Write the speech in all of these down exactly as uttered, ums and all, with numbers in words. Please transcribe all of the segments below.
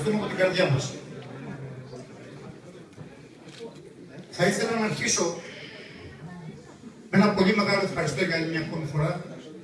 ευχαριστούμε από την καρδιά μας. Θα ήθελα να αρχίσω με ένα πολύ μεγάλο ευχαριστώ για άλλη μια ακόμη φορά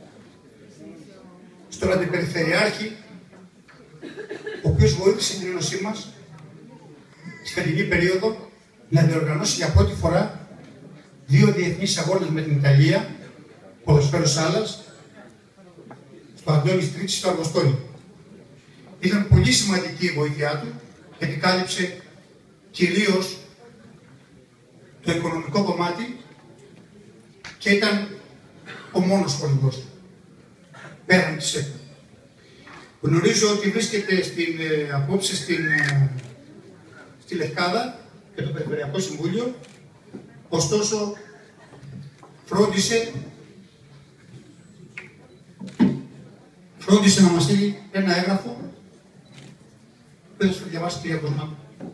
στον Αντιπεριφερειάρχη, ο οποίος βοήθησε την Ένωσή μας στη φετινή περίοδο να διοργανώσει για πρώτη φορά δύο διεθνείς αγώνες με την Ιταλία, ποδοσφαίρο σάλας, στο Αντώνης Τρίτης στο Αργοστόλι. Ήταν πολύ σημαντική η βοήθειά του, γιατί κάλυψε κυρίως το οικονομικό κομμάτι και ήταν ο μόνος χορηγός του, πέραν της ΕΚΟ. Γνωρίζω ότι βρίσκεται στην, ε, απόψε στην, ε, στη Λευκάδα και το Περιφερειακό Συμβούλιο, ωστόσο φρόντισε, φρόντισε να μας στείλει ένα έγγραφο που θα σου διαβάσει κυρία Κοσμάκου.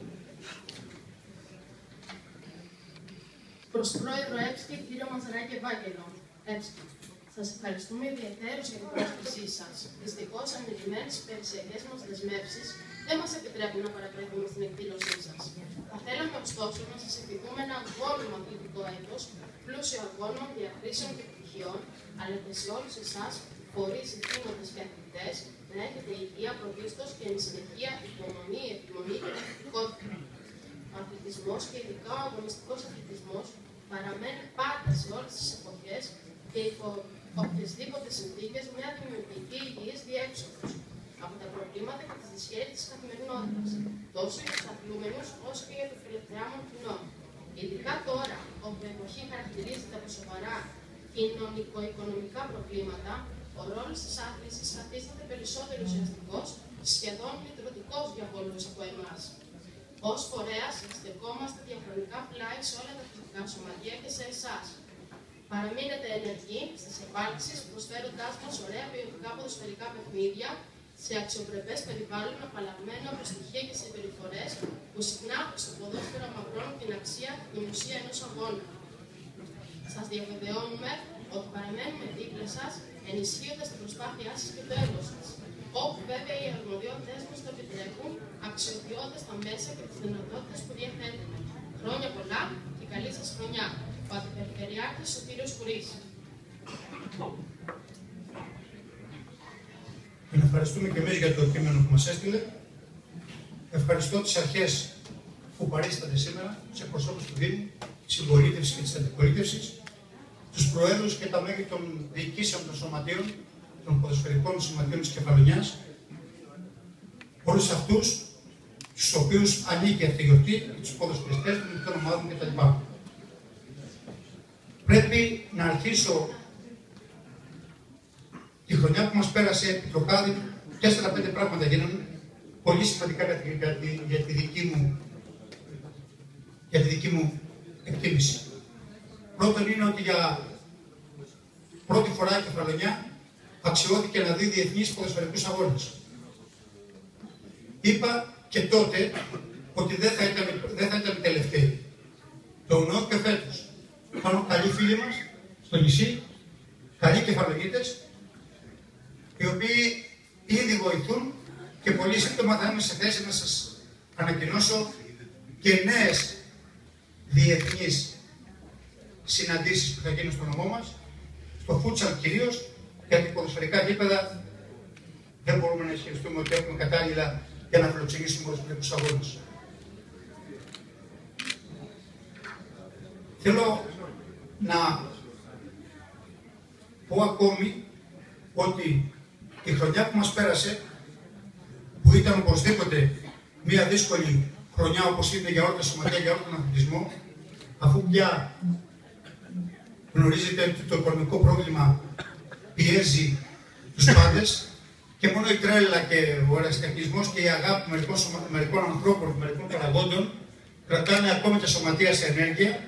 Προς Πρόεδρο ΕΠΣΚΙ, κύριο Μαζαράκη Ευάγγελο. ΕΠΣΚΙ. Σας ευχαριστούμε ιδιαίτερως για την πρόσκλησή σας. Δυστυχώς, ανηλυμένες οι περιουσιακές μας δεσμεύσεις δεν μας επιτρέπουν να παραπρέχουμε στην εκδήλωσή σας. Θα θέλαμε ωστόσο να σας ευχηθούμε ένα αγώνιμο αθλητικό έτος, πλούσιο αγώνων, διακρίσεων και επιτυχιών, αλλά και σε όλους εσάς, φορείς, ηθήνοντες και αθλητές, να έχετε υγεία, πρωτίστως και εν συνεχεία υπομονή, επιμονή και τακτικότητα. Ο αθλητισμός και ειδικά ο αγωνιστικός αθλητισμός παραμένει πάντα σε όλες τις εποχές και υπό οποιασδήποτε συνθήκες μια δημιουργική υγιής διέξοδος από τα προβλήματα και τις δυσχέρειες της καθημερινότητας, τόσο για τους αθλούμενους όσο και για το φιλελευθεράμον κοινό. Ειδικά τώρα, όπου η εποχή χαρακτηρίζεται από σοβαρά κοινωνικο-οικονομικά προβλήματα, ο ρόλος της άθλησης καθίσταται περισσότερο ουσιαστικός, σχεδόν λυτρωτικός για πολλούς από εμάς. Ως φορέας, στεκόμαστε διαχρονικά πλάι σε όλα τα αθλητικά σωματεία και σε εσάς. Παραμείνετε ενεργοί στις επάλξεις, προσφέροντάς μας ωραία ποιοτικά ποδοσφαιρικά παιχνίδια σε αξιοπρεπές περιβάλλον, απαλλαγμένο από στοιχεία και συμπεριφορές που συχνά στο ποδόσφαιρο αμαυρώνουν την αξία και την ουσία ενός αγώνα. Σας διαβεβαιώνουμε ότι παραμένουμε δίπλα σας, ενισχύοντας την προσπάθειά σας και το έργο σας. Όπου βέβαια οι αρμοδιότητες μας το επιτρέπουν, αξιοποιώντας τα μέσα και τις δυνατότητες που διαθέτουμε. Χρόνια πολλά και καλή σας χρονιά. Ο Αντιπεριφερειάρχης ο κύριος Κουρής. Ευχαριστούμε και εμείς για το κείμενο που μας έστειλε. Ευχαριστώ τις αρχές που παρίσταται σήμερα, τους εκπροσώπους του Δήμου, της συμπολίτευσης και της αντιπολίτευσης, τους προέδρους και τα μέλη των διοικήσεων των σωματείων, των ποδοσφαιρικών σωματείων της Κεφαλονιάς, όλους αυτούς στους οποίους ανήκει αυτή η γιορτή, τους ποδοσφαιριστές των ειδικών ομάδων κτλ. Πρέπει να αρχίσω τη χρονιά που μας πέρασε επί Τροκάδη, τέσσερα πέντε πράγματα γίνανε πολύ σημαντικά για τη, για τη, για τη, δική, μου, για τη δική μου εκτίμηση. Πρώτον είναι ότι για πρώτη φορά η Κεφαλονιά αξιώθηκε να δει διεθνείς ποδοσφαιρικούς αγώνες. Είπα και τότε ότι δεν θα ήταν, δεν θα ήταν τελευταίοι. Το εννοώ και φέτος. Υπάρχουν καλοί φίλοι μας στο νησί, καλοί κεφαλογίτες, οι οποίοι ήδη βοηθούν και πολύ σύντομα θα είμαι σε θέση να σας ανακοινώσω και νέες διεθνείς συναντήσεις που θα γίνουν στο νομό μας, στο φούτσαλ κυρίως, γιατί ποδοσφαιρικά γήπεδα δεν μπορούμε να ισχυριστούμε ότι έχουμε κατάλληλα για να φιλοξενήσουμε ποδοσφαιρικούς αγώνες. Θέλω να πω ακόμη ότι η χρονιά που μας πέρασε, που ήταν οπωσδήποτε μια δύσκολη χρονιά όπως είναι για όλα τα σωματεία, για όλο τον αθλητισμό, αφού πια γνωρίζετε ότι το οικονομικό πρόβλημα πιέζει τους πάντες και μόνο η τρέλα και ο αριστεχνισμός και η αγάπη μερικών, σωμα... μερικών ανθρώπων, μερικών παραγόντων κρατάνε ακόμη τα σωματεία σε ενέργεια.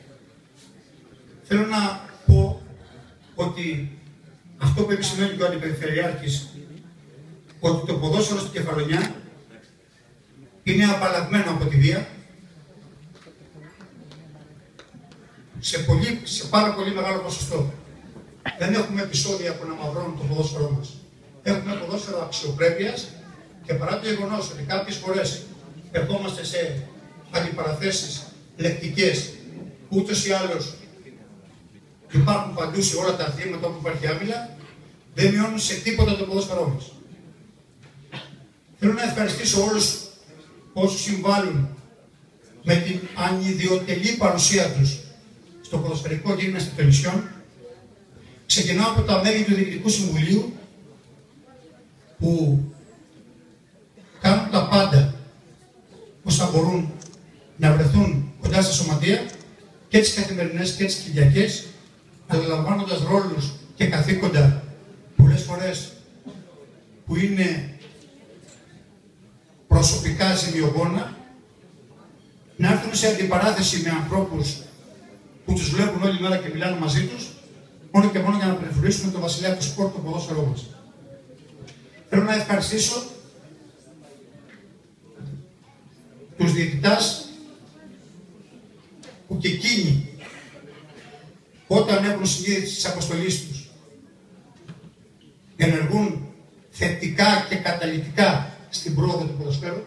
Θέλω να πω ότι αυτό που επισημαίνει και ο Αντιπεριφερειάρχης, ότι το ποδόσφαιρο στην Κεφαλονιά είναι απαλλαγμένο από τη βία σε, πολύ, σε πάρα πολύ μεγάλο ποσοστό. Δεν έχουμε επεισόδια που να μαυρώνουν το ποδόσφαιρό μας. Έχουμε ποδόσφαιρο αξιοπρέπειας Και παρά το γεγονός ότι κάποιες φορές ερχόμαστε σε αντιπαραθέσεις λεκτικές, ούτως ή άλλως υπάρχουν παντού σε όλα τα αθλήματα όπου υπάρχει άμυλα, δεν μειώνουν σε τίποτα το ποδόσφαιρό μας. Θέλω να ευχαριστήσω όλους όσους συμβάλλουν με την ανιδιοτελή παρουσία τους στο ποδοσφαιρικό γίγνεσθε των νησιών. Ξεκινάω από τα μέλη του Διοικητικού Συμβουλίου που κάνουν τα πάντα όσα μπορούν να βρεθούν κοντά στα σωματεία και τις καθημερινές και τις κυριακές, αλλά λαμβάνοντας ρόλους και καθήκοντα πολλές φορές που είναι προσωπικά ζημιογόνα, να έρθουν σε αντιπαράθεση με ανθρώπους που τους βλέπουν όλη μέρα και μιλάνε μαζί τους, μόνο και μόνο για να περιφρουρήσουν το βασιλιά του σπορ, το ποδόσφαιρό μας. Θέλω να ευχαριστήσω τους διαιτητάς που και εκείνοι, όταν έχουν συνείδηση της αποστολής τους, ενεργούν θετικά και καταλυτικά στην πρόοδο του ποδοσφαίρου.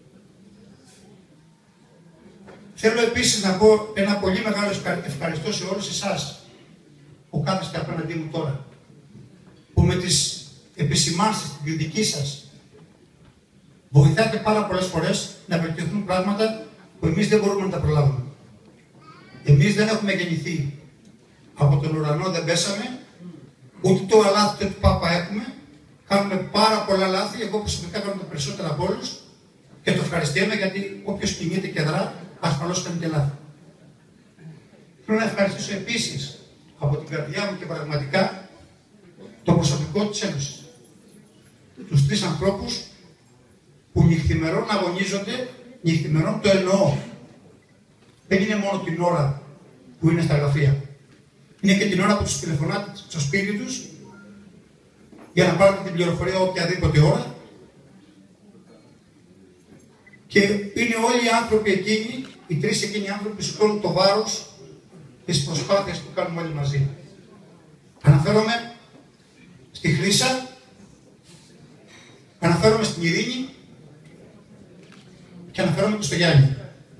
Θέλω επίσης να πω ένα πολύ μεγάλο ευχαριστώ σε όλους εσάς που κάθεστε απέναντί μου τώρα, που με τις επισημάνσεις, την κριτική σας, βοηθάτε πάρα πολλές φορές να βελτιωθούν πράγματα που εμείς δεν μπορούμε να τα προλάβουμε. Εμείς δεν έχουμε γεννηθεί από τον ουρανό, δεν πέσαμε, ούτε το αλάθη ούτε του Πάπα έχουμε. Κάνουμε πάρα πολλά λάθη, εγώ προσωπικά κάνω τα περισσότερα από όλους και το ευχαριστούμε, γιατί όποιος κινείται και δρά, ασφαλώς κάνει και λάθη. Θέλω να ευχαριστήσω επίσης από την καρδιά μου και πραγματικά το προσωπικό της Ένωσης. Τους τρεις ανθρώπους που νυχθημερών αγωνίζονται, νυχθημερών το εννοώ. Δεν είναι μόνο την ώρα που είναι στα γραφεία. Είναι και την ώρα που τους τηλεφωνάτε στο σπίτι τους για να πάρετε την πληροφορία οποιαδήποτε ώρα. Και είναι όλοι οι άνθρωποι εκείνοι, οι τρεις εκείνοι άνθρωποι που σηκώνουν το βάρος της προσπάθειας που κάνουμε όλοι μαζί. Αναφέρομαι στη Χρύσα, αναφέρομαι στην Ειρήνη και αναφέρομαι και στο Γιάννη.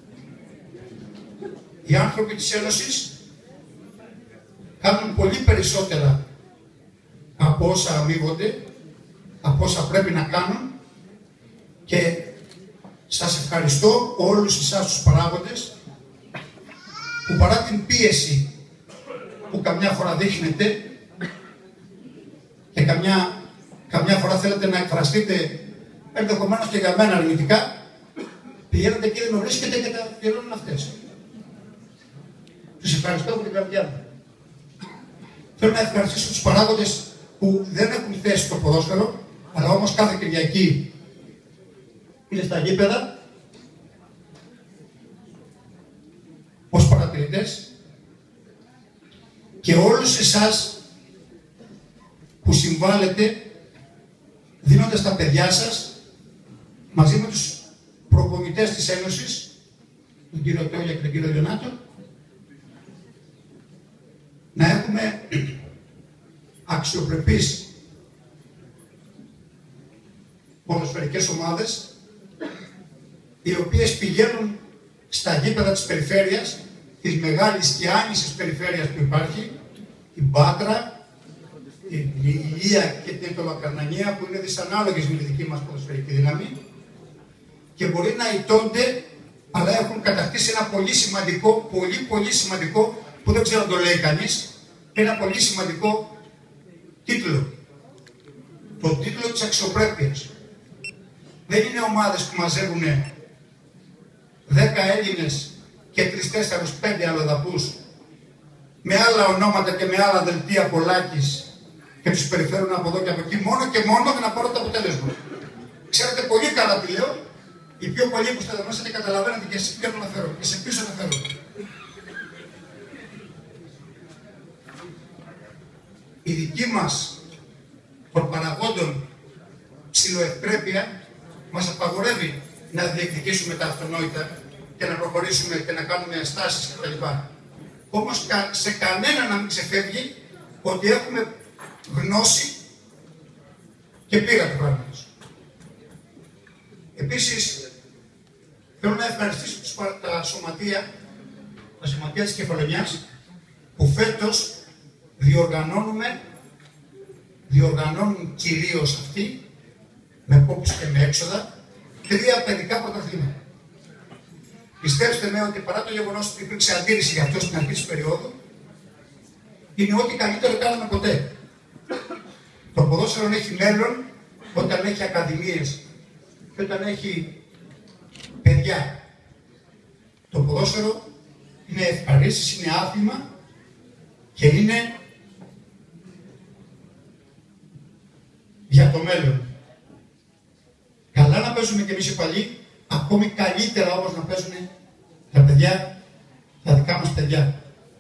Οι άνθρωποι της Ένωσης κάνουν πολύ περισσότερα από όσα αμείβονται, από όσα πρέπει να κάνουν, και σας ευχαριστώ όλους εσάς τους παράγοντες που παρά την πίεση που καμιά φορά δείχνετε και καμιά, καμιά φορά θέλετε να εκφραστείτε ενδεχομένως και για μένα αρνητικά, πηγαίνετε και δεν με βρίσκετε και τα πληρώνουν αυτές. Τους ευχαριστώ από την καρδιά μου. Θέλω να ευχαριστήσω τους παράγοντες που δεν έχουν θέση στο ποδόσφαιρο, αλλά όμως κάθε Κυριακή είναι στα γήπεδα ως παρατηρητές, και όλους εσάς που συμβάλλετε δίνοντας τα παιδιά σας μαζί με τους προπονητές της Ένωσης, τον κύριο Τόλια και τον κύριο Λιονάτο, να έχουμε αξιοπρεπείς ποδοσφαιρικές ομάδες, οι οποίες πηγαίνουν στα γήπεδα της περιφέρειας, της μεγάλης και άνησης περιφέρειας που υπάρχει, την Πάτρα, την Ηλία και την Ετωλοκαρνανία, που είναι δυσανάλογες με τη δική μας ποδοσφαιρική δύναμη, και μπορεί να ηττώνται, αλλά έχουν κατακτήσει ένα πολύ σημαντικό, πολύ πολύ σημαντικό, που δεν ξέρω αν το λέει κανείς, ένα πολύ σημαντικό τίτλο. Το τίτλο της αξιοπρέπειας. Δεν είναι ομάδες που μαζεύουν δέκα Έλληνες και τρεις, τέσσερις, πέντε αλλοδαπούς με άλλα ονόματα και με άλλα δελτία πολλάκης και τους περιφέρουν από εδώ και από εκεί, μόνο και μόνο για να πάρουν το αποτέλεσμα. Ξέρετε πολύ καλά τι λέω, οι πιο πολλοί που σταθερνώσατε καταλαβαίνετε και σε ποιον αναφέρω και σε ποιους αναφέρω. Η δική μας των παραγόντων ψιλοευπρέπεια μας απαγορεύει να διεκδικήσουμε τα αυτονόητα και να προχωρήσουμε και να κάνουμε στάσεις κτλ. Όμως σε κανένα να μην ξεφεύγει ότι έχουμε γνώση και πείρα του πράγματος. Επίσης, θέλω να ευχαριστήσω τους, τα σωματεία, τα σωματεία της Κεφαλονιάς, που φέτος διοργανώνουμε, διοργανώνουν κυρίως αυτοί, με κόπους και με έξοδα, τρία παιδικά πρωταθλήματα. Πιστέψτε με ότι παρά το γεγονός ότι υπήρξε αντίρρηση για αυτό στην αρχή της περίοδου, είναι ό,τι καλύτερο κάναμε ποτέ. Το ποδόσφαιρο έχει μέλλον όταν έχει ακαδημίες και όταν έχει παιδιά. Το ποδόσφαιρο είναι ευχαρίστηση, είναι άθλημα και είναι για το μέλλον. Καλά να παίζουμε και εμείς οι παλιοί, ακόμη καλύτερα όμως να παίζουν τα παιδιά, τα δικά μας παιδιά.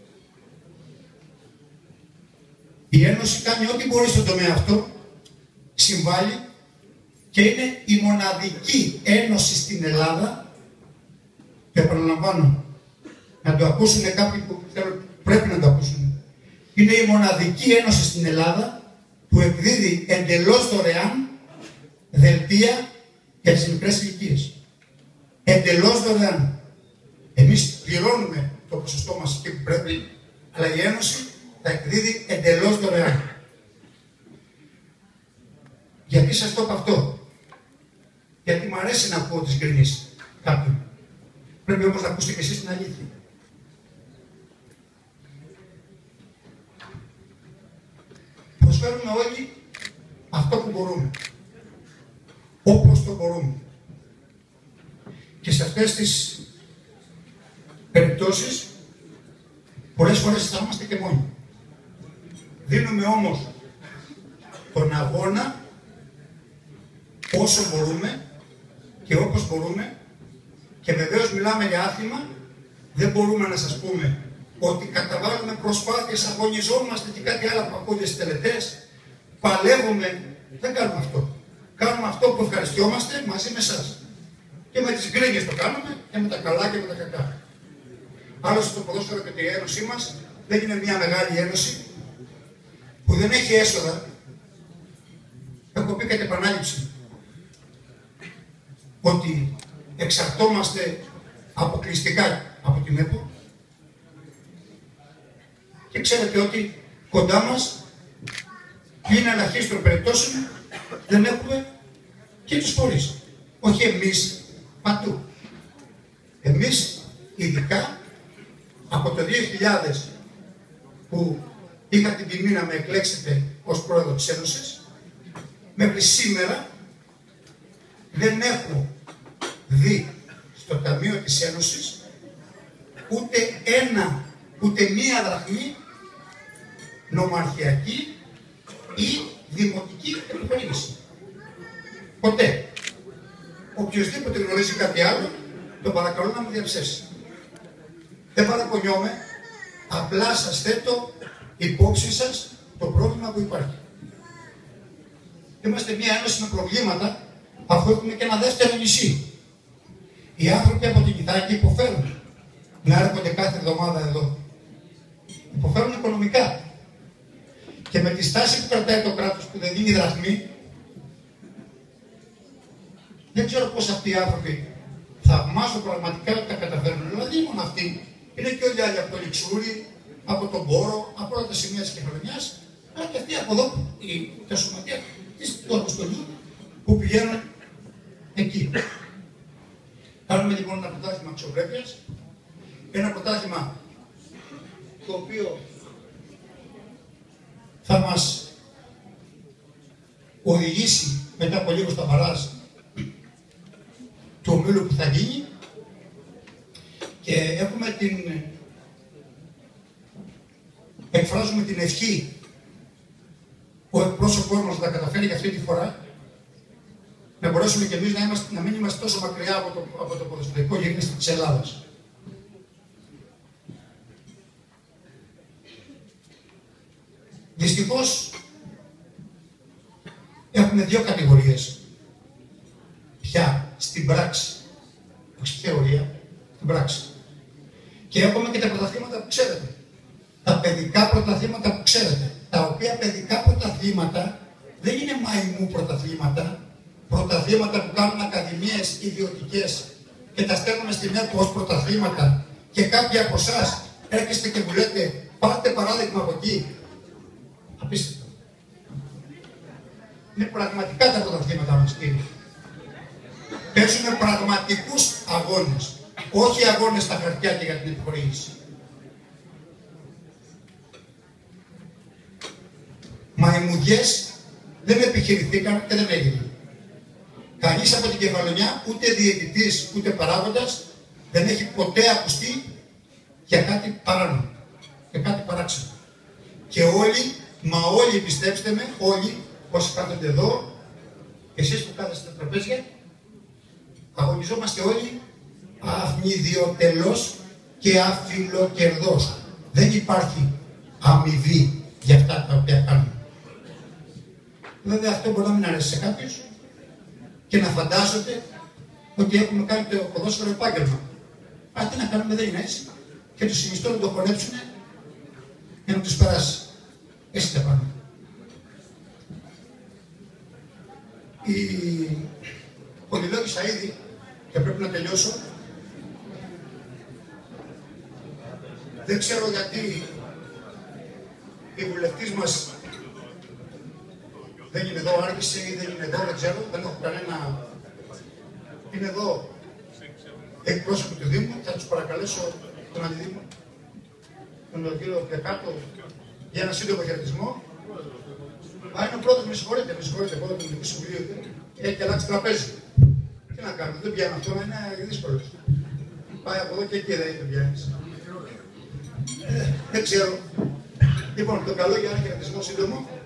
Η Ένωση κάνει ό,τι μπορεί στον τομέα αυτό, συμβάλλει και είναι η μοναδική ένωση στην Ελλάδα, και επαναλαμβάνω, να το ακούσουν κάποιοι που πρέπει να το ακούσουν. Είναι η μοναδική ένωση στην Ελλάδα που εκδίδει εντελώς δωρεάν δελτία για τις μικρές ηλικίες. Εντελώς δωρεάν. Εμείς πληρώνουμε το ποσοστό μας εκεί που πρέπει, αλλά η Ένωση τα εκδίδει εντελώς δωρεάν. Γιατί σας το είπα αυτό? Γιατί μου αρέσει να ακούω τις γκρίνεις κάποιου. Πρέπει όμως να ακούσετε και εσείς την αλήθεια. Προσφέρουμε όλοι αυτό που μπορούμε. Όπως το μπορούμε. Και σε αυτές τις περιπτώσεις, πολλές φορές θα είμαστε και μόνοι. Δίνουμε όμως τον αγώνα όσο μπορούμε και όπως μπορούμε, και βεβαίως μιλάμε για άθλημα, δεν μπορούμε να σας πούμε ότι καταβάλουμε προσπάθειες, αγωνιζόμαστε και κάτι άλλο που ακούγεται στις τελετές, παλεύουμε. Δεν κάνουμε αυτό. Κάνουμε αυτό που ευχαριστιόμαστε μαζί με εσάς. Και με τις γκρίνιες το κάνουμε και με τα καλά και με τα κακά. Άλλωστε το ποδόσφαιρο και η ένωσή μας δεν είναι μια μεγάλη ένωση που δεν έχει έσοδα. Έχω πει κατά επανάληψη ότι εξαρτώμαστε αποκλειστικά από την ΕΠΟ και ξέρετε ότι κοντά μας είναι ελαχίστων περιπτώσεων δεν έχουμε και τους φορείς. Όχι εμείς, παντού. Εμείς ειδικά από το δύο χιλιάδες που είχα την τιμή να με εκλέξετε ως πρόεδρο της Ένωσης, μέχρι σήμερα δεν έχω δει στο Ταμείο της Ένωσης ούτε ένα, ούτε μία δραχμή νομαρχιακή ή δημοτική επιχορήγηση. Ποτέ. Οποιοςδήποτε γνωρίζει κάτι άλλο, τον παρακαλώ να μου διαψεύσει. Δεν παραπονιόμαι, απλά σας θέτω υπόψη σας το πρόβλημα που υπάρχει. Είμαστε μια ένωση με προβλήματα, αφού έχουμε και ένα δεύτερο νησί. Οι άνθρωποι από την Κιτάκη υποφέρουν να έρχονται κάθε εβδομάδα εδώ. Υποφέρουν οικονομικά. Και με τη στάση που κρατάει το κράτος που δεν δίνει δραχμή, δεν ξέρω πώς αυτοί οι άνθρωποι θαυμάζω πραγματικά ότι τα καταφέρνουν. Δηλαδή, μόνο αυτοί. Είναι και όλοι άλλοι από το Λιξούρι, από τον Πόρο, από όλα τα σημεία της Κεφαλονιάς, αλλά και αυτοί από εδώ, τα σωματεία του Αποστολού, που πηγαίνουν εκεί. Κάνουμε λοιπόν ένα πρωτάθλημα αξιοπρέπειας, ένα πρωτάθλημα το οποίο θα μας οδηγήσει μετά από λίγο στα μπαράζ του ομίλου που θα γίνει, και έχουμε την, εκφράζουμε την ευχή ο εκπρόσωπός μας να τα καταφέρει και αυτή τη φορά, να μπορέσουμε και εμείς να, είμαστε, να μην είμαστε τόσο μακριά από το, από το ποδοσφαιρικό γίγνεσθε της Ελλάδας. Δυστυχώς έχουμε δύο κατηγορίες πια στην πράξη, όχι στη θεωρία, στην πράξη. Και έχουμε και τα πρωταθλήματα που ξέρετε. Τα παιδικά πρωταθλήματα που ξέρετε. Τα οποία παιδικά πρωταθλήματα δεν είναι μαϊμού πρωταθλήματα πρωταθλήματα που κάνουν ακαδημίες ιδιωτικές και τα στέλνουμε στη ΝΕΠΟ ως πρωταθλήματα και κάποιοι από εσάς έρχεστε και μου λέτε πάρτε παράδειγμα από εκεί. Απίστευτο. Είναι πραγματικά τα πρωταθλήματα μας, κύριε. Παίζουμε πραγματικούς αγώνες, όχι αγώνες στα χαρτιά και για την επιχορήγηση. Μαϊμουδιές δεν επιχειρηθήκαν και δεν έγιναν. Κανείς από την Κεφαλονιά, ούτε διαιτητής ούτε παράγοντας, δεν έχει ποτέ ακουστεί για κάτι παράνομο, για κάτι παράξενο. Και όλοι, μα όλοι πιστέψτε με, όλοι όσοι κάθονται εδώ, εσείς που κάθεστε στα τραπέζια, αγωνιζόμαστε όλοι αυνηδιοτελώς και αφιλοκερδώς. Δεν υπάρχει αμοιβή για αυτά τα οποία κάνουμε. Βέβαια αυτό μπορεί να μην αρέσει σε κάποιους και να φαντάζονται ότι έχουμε κάνει το ποδόσφαιρο επάγγελμα. Αλλά τι να κάνουμε, δεν είναι έτσι. Και τους συνιστώ να το χωνέψουν για να τους περάσει. Έτσι τα πάμε. Η πολυλόγησα ήδη και πρέπει να τελειώσω. Δεν ξέρω γιατί η βουλευτής μας δεν είναι εδώ, άρχισε ή δεν είναι εδώ, δεν ξέρω, δεν έχω κανένα. Είναι εδώ εκπρόσωποι του Δήμου, θα τους παρακαλέσω τον Αντιδήμο, τον κύριο Πεκάτο, για ένα σύντομο χαιρετισμό. Α, είναι ο πρώτος, με συγχωρείτε, με συγχωρείτε, εγώ τον Δημοτικού Συμβουλίου, έχει αλλάξει τραπέζι. Τι να κάνουμε, δεν πιάνω αυτό, είναι δύσκολο. Πάει από εδώ και εκεί, δεν είναι πιάνεις. Ε, δεν ξέρω. Λοιπόν, το καλό για ένα χαιρετισμό σύντομο.